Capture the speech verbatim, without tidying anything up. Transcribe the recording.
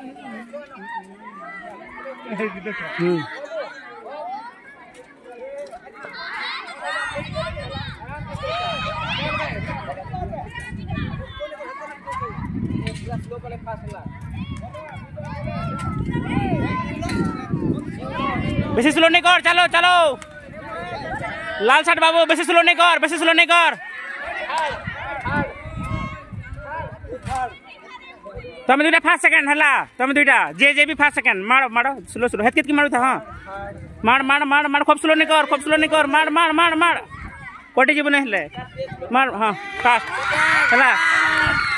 बेसी स्लो नहीं कर, चलो चलो लाल शर्ट बाबू, बेसी स्लो नहीं कर, बेसी स्लो नहीं कर। तुम दुईटा फास्ट सेकेंड है, तुम दुईटा जे जे भी फास्ट सेकेंड मारो मारो स्लो स्लो हेत की मारू था। हाँ मार मार मार मार खूब स्लो नहीं कर, खूब स्लो नहीं कर, मार मार मार मार कोटी जीवन हेले मार। हाँ फास्ट है।